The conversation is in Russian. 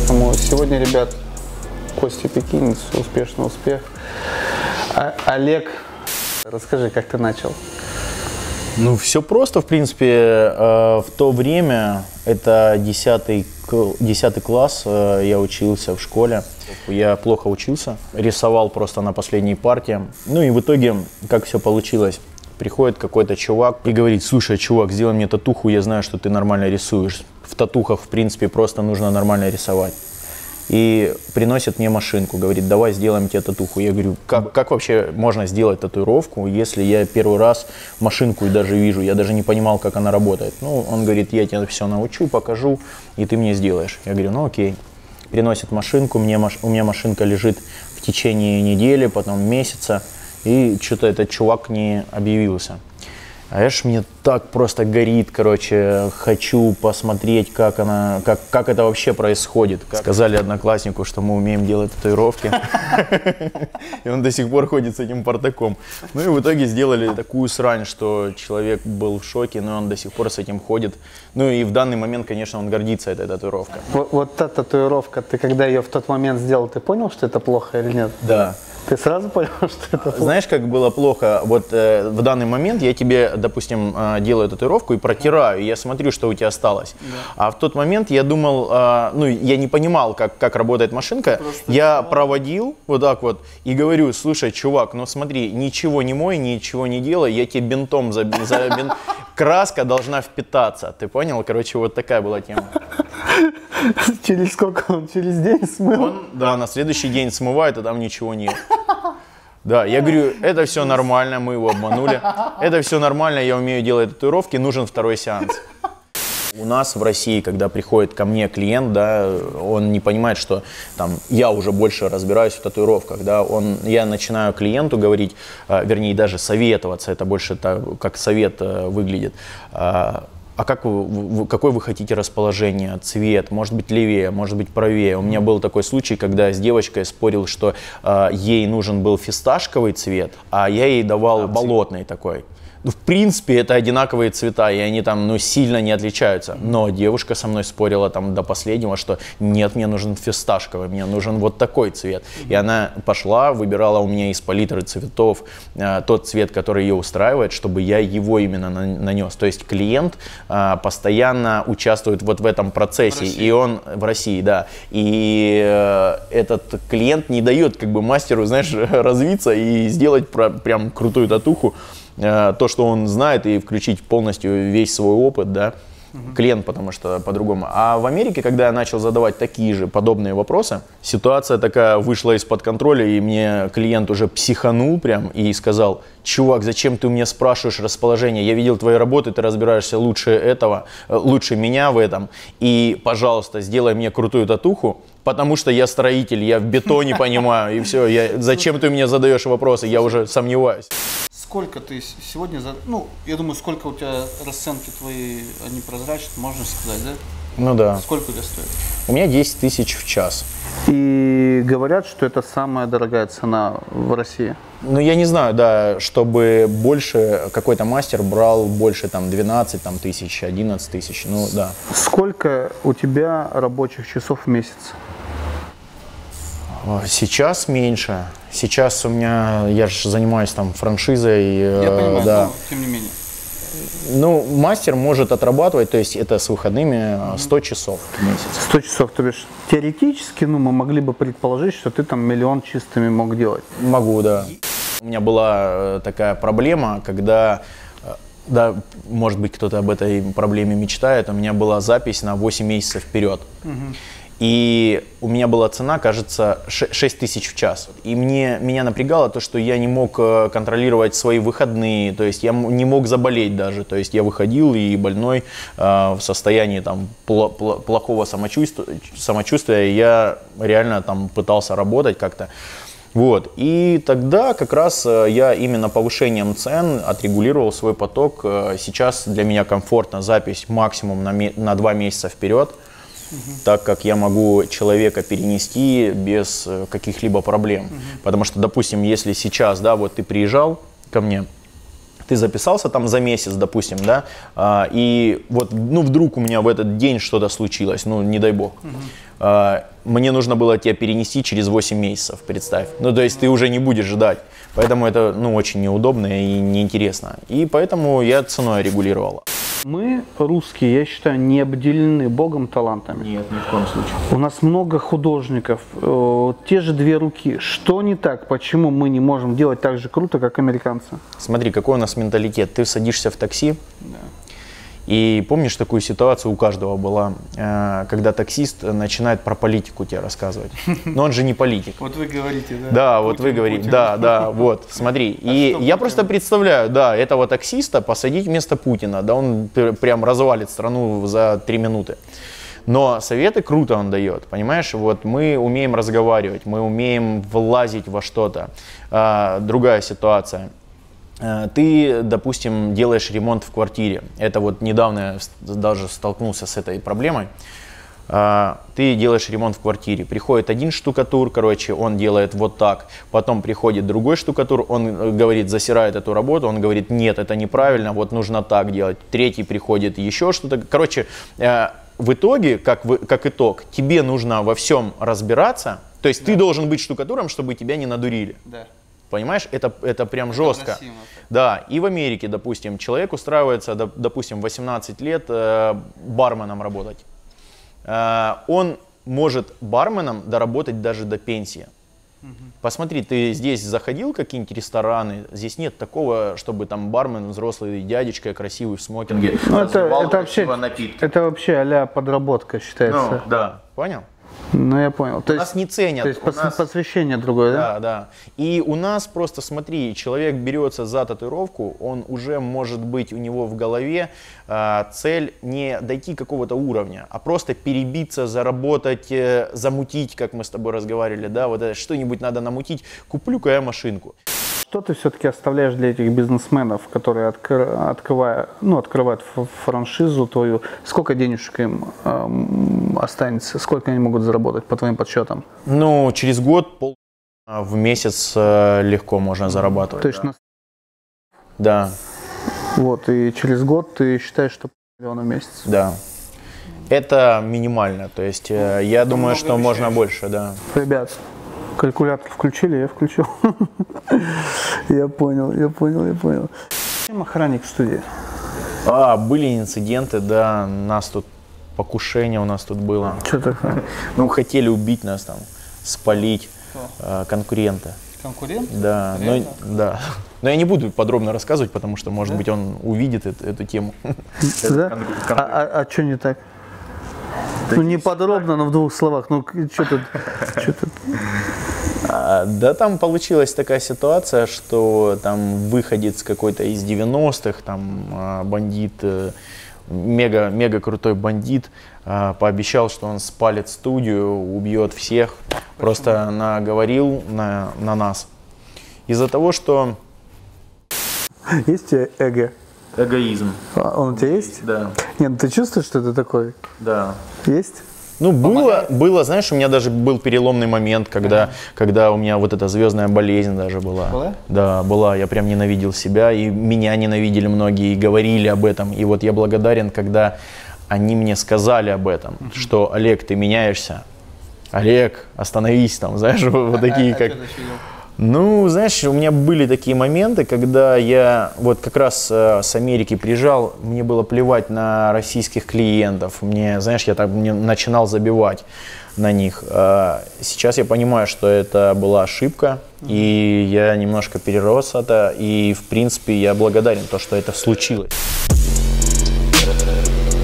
Поэтому сегодня, ребят, Костя Пекинец, успешный успех. Олег, расскажи, как ты начал? Ну, все просто, в принципе. В то время, это 10 класс, я учился в школе. Я плохо учился, рисовал просто на последней партии. Ну и в итоге, как все получилось, приходит какой-то чувак и говорит: слушай, чувак, сделай мне татуху, я знаю, что ты нормально рисуешь. В татухах, в принципе, просто нужно нормально рисовать. И приносит мне машинку, говорит: давай сделаем тебе татуху. Я говорю: как вообще можно сделать татуировку, если я первый раз машинку даже вижу, я даже не понимал, как она работает. Ну, он говорит: я тебе все научу, покажу, и ты мне сделаешь. Я говорю: ну окей. Приносит машинку, у меня машинка лежит в течение недели, потом месяца, и что-то этот чувак не объявился. А мне так просто горит, короче, хочу посмотреть, как это вообще происходит. Сказали однокласснику, что мы умеем делать татуировки, и он до сих пор ходит с этим портаком. Ну и в итоге сделали такую срань, что человек был в шоке, но он до сих пор с этим ходит. Ну и в данный момент, конечно, он гордится этой татуировкой. Вот та татуировка, ты когда ее в тот момент сделал, ты понял, что это плохо или нет? Да. Ты сразу понял, что это плохо? Знаешь, как было плохо? Вот в данный момент я тебе, допустим, делаю татуировку и протираю, и я смотрю, что у тебя осталось. Да. А в тот момент я думал, ну, я не понимал, как работает машинка. Просто я проводил вот так вот и говорю: слушай, чувак, ну смотри, ничего не мой, ничего не делай, я тебе бинтом краска должна впитаться. Ты понял? Короче, вот такая была тема. Через сколько он? Через день смыл? Да, на следующий день смывает, а там ничего нет. Да, я говорю: это все нормально, мы его обманули. Это все нормально, я умею делать татуировки, нужен второй сеанс. У нас в России, когда приходит ко мне клиент, да, он не понимает, что там я уже больше разбираюсь в татуировках, да, я начинаю клиенту говорить, вернее, даже советоваться, это больше как совет выглядит. А какое вы хотите расположение, цвет, может быть левее, может быть правее. У меня был такой случай, когда я с девочкой спорил, что ей нужен был фисташковый цвет, а я ей давал болотный такой. Ну, в принципе, это одинаковые цвета, и они там, ну, сильно не отличаются. Но девушка со мной спорила там до последнего, что нет, мне нужен фисташковый, мне нужен вот такой цвет. И она пошла, выбирала у меня из палитры цветов тот цвет, который ее устраивает, чтобы я его именно нанес. То есть клиент постоянно участвует вот в этом процессе, и он в России, да. И этот клиент не дает как бы мастеру, знаешь, развиться и сделать прям крутую татуху. То, что он знает, и включить полностью весь свой опыт, да, клиент, потому что по-другому. А в Америке, когда я начал задавать такие же подобные вопросы, ситуация такая вышла из-под контроля, и мне клиент уже психанул прям и сказал: чувак, зачем ты у меня спрашиваешь расположение? Я видел твои работы, ты разбираешься лучше меня в этом, и, пожалуйста, сделай мне крутую татуху, потому что я строитель, я в бетоне понимаю, и все. Зачем ты мне задаешь вопросы? Я уже сомневаюсь. Сколько ты сегодня, ну, я думаю, сколько у тебя расценки твои, они прозрачны, можно сказать, да? Ну да. Сколько у тебя стоит? У меня 10 тысяч в час. И говорят, что это самая дорогая цена в России. Ну, я не знаю, да, чтобы больше, какой-то мастер брал больше, там, 12 тысяч, 11 тысяч, ну, да. Сколько у тебя рабочих часов в месяц? Сейчас меньше. Сейчас у меня, я же занимаюсь там франшизой. Я понимаю, да. но тем не менее. Ну, мастер может отрабатывать, то есть это с выходными 100 часов в месяц. 100 часов, то бишь теоретически, ну, мы могли бы предположить, что ты там миллион чистыми мог делать. Могу, да. У меня была такая проблема, когда, да, может быть, кто-то об этой проблеме мечтает, у меня была запись на 8 месяцев вперед. И у меня была цена, кажется, 6 тысяч в час. И меня напрягало то, что я не мог контролировать свои выходные, то есть я не мог заболеть даже. То есть я выходил и больной в состоянии там, плохого самочувствия, я реально там пытался работать как-то. Вот. И тогда как раз я именно повышением цен отрегулировал свой поток. Сейчас для меня комфортна запись максимум на 2 месяца вперед. Так как я могу человека перенести без каких-либо проблем. Потому что, допустим, если сейчас, да, вот ты приезжал ко мне, ты записался там за месяц, допустим, да, и вот, ну, вдруг у меня в этот день что-то случилось, ну, не дай бог. мне нужно было тебя перенести через 8 месяцев, представь. Ну, то есть ты уже не будешь ждать. Поэтому это, ну, очень неудобно и неинтересно. И поэтому я ценой регулировал. Мы, русские, я считаю, не обделены Богом талантами. Нет, ни в коем случае. У нас много художников, те же две руки. Что не так? Почему мы не можем делать так же круто, как американцы? Смотри, какой у нас менталитет. Ты садишься в такси, и помнишь, такую ситуацию у каждого была, когда таксист начинает про политику тебе рассказывать. Но он же не политик. Вот вы говорите, да? Да, вот вы говорите, да, вот, смотри. И я просто представляю, да, этого таксиста посадить вместо Путина, да, он прям развалит страну за 3 минуты. Но советы круто он дает, понимаешь? Вот мы умеем разговаривать, мы умеем влазить во что-то. Другая ситуация. Ты, допустим, делаешь ремонт в квартире. Это вот недавно я даже столкнулся с этой проблемой. Ты делаешь ремонт в квартире. Приходит один штукатур, короче, он делает вот так. Потом приходит другой штукатур, он говорит, засирает эту работу. Он говорит, нет, это неправильно, вот нужно так делать. Третий приходит, еще что-то. Короче, в итоге, как итог, тебе нужно во всем разбираться. То есть ты должен быть штукатуром, чтобы тебя не надурили. Да. Понимаешь, это прям жестко. Да, и в Америке, допустим, человек устраивается, допустим, 18 лет барменом работать. Он может барменом доработать даже до пенсии. Посмотри, ты здесь заходил в какие-нибудь рестораны, здесь нет такого, чтобы там бармен, взрослый дядечка, красивый в смокинге. Ну, это вообще а-ля подработка считается. Ну, да, понял? Ну, я понял. То есть, нас не ценят. То есть посвящение другое, да? Да, да. И у нас просто, смотри, человек берется за татуировку, он уже может быть, у него в голове цель не дойти какого-то уровня, а просто перебиться, заработать, замутить, как мы с тобой разговаривали, да, вот это что-нибудь надо намутить, куплю-ка я машинку. Что ты все-таки оставляешь для этих бизнесменов, которые открывают франшизу твою? Сколько денежек им останется? Сколько они могут заработать по твоим подсчетам? Ну, через год в месяц легко можно зарабатывать. То есть да. Вот, и через год ты считаешь, что миллиона в месяц? Да. Это минимально. То есть я думаю, что можно больше, да. Ребят, калькулятор включили, я включил. Я понял. Чем охранник в студии? Были инциденты, да, нас тут покушение у нас тут было. Что такое? Ну, хотели убить нас там, спалить конкурента. Конкурент? Да, но я не буду подробно рассказывать, потому что, может быть, он увидит эту тему. Да? А что не так? Ну, не подробно, но в 2 словах. Ну, что тут? Да, там получилась такая ситуация, что там выходец какой-то из 90-х, там бандит, мега крутой бандит, пообещал, что он спалит студию, убьет всех. Почему? Просто наговорил на нас. Из-за того, что... Есть у тебя эго? Эгоизм. Он у тебя есть? Да. Нет, ну ты чувствуешь, что ты такой? Да. Есть? Ну, было, знаешь, у меня даже был переломный момент, когда у меня вот эта звездная болезнь даже была. Была? Да, была. Я прям ненавидел себя, и меня ненавидели многие, и говорили об этом. И вот я благодарен, когда они мне сказали об этом, что, Олег, ты меняешься. Олег, остановись там, знаешь, вот такие как... Ну, знаешь, у меня были такие моменты, когда я вот как раз с Америки приезжал, мне было плевать на российских клиентов, знаешь, я начинал забивать на них. Сейчас я понимаю, что это была ошибка, и я немножко перерос это, и в принципе я благодарен, что это случилось.